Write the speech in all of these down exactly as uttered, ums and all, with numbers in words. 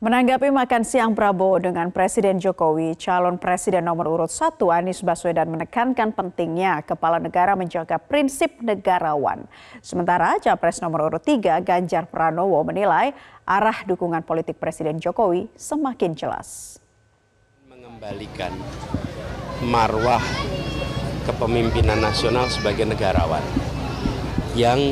Menanggapi makan siang Prabowo dengan Presiden Jokowi, calon Presiden nomor urut satu Anies Baswedan menekankan pentingnya kepala negara menjaga prinsip negarawan. Sementara Capres nomor urut tiga Ganjar Pranowo menilai arah dukungan politik Presiden Jokowi semakin jelas. Mengembalikan marwah kepemimpinan nasional sebagai negarawan yang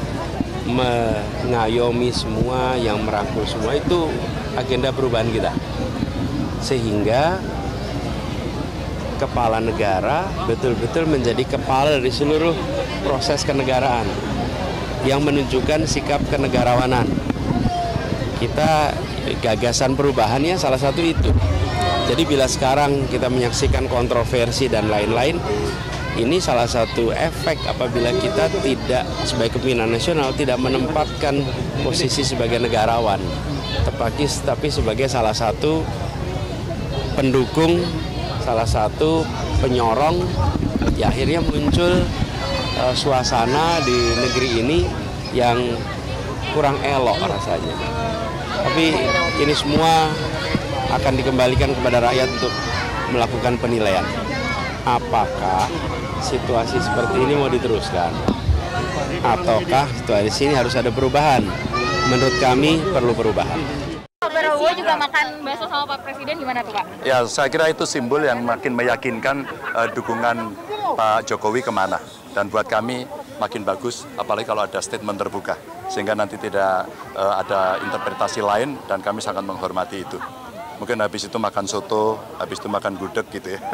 mengayomi semua, yang merangkul semua, itu agenda perubahan kita. Sehingga kepala negara betul-betul menjadi kepala dari seluruh proses kenegaraan yang menunjukkan sikap kenegarawanan. Kita gagasan perubahannya salah satu itu. Jadi bila sekarang kita menyaksikan kontroversi dan lain-lain, ini salah satu efek apabila kita tidak sebagai kepemimpinan nasional tidak menempatkan posisi sebagai negarawan, tetapi, tapi sebagai salah satu pendukung, salah satu penyorong, ya akhirnya muncul uh, suasana di negeri ini yang kurang elok rasanya. Tapi ini semua akan dikembalikan kepada rakyat untuk melakukan penilaian. Apakah situasi seperti ini mau diteruskan? Ataukah situasi ini harus ada perubahan? Menurut kami perlu perubahan. Pak Prabowo juga makan bakso sama Pak Presiden, gimana tuh Pak? Ya, saya kira itu simbol yang makin meyakinkan uh, dukungan Pak Jokowi kemana. Dan buat kami makin bagus, apalagi kalau ada statement terbuka. Sehingga nanti tidak uh, ada interpretasi lain dan kami sangat menghormati itu. Mungkin habis itu makan soto, habis itu makan gudeg gitu ya.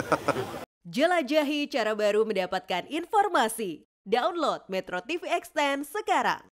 Jelajahi cara baru mendapatkan informasi. Download Metro T V Extend sekarang.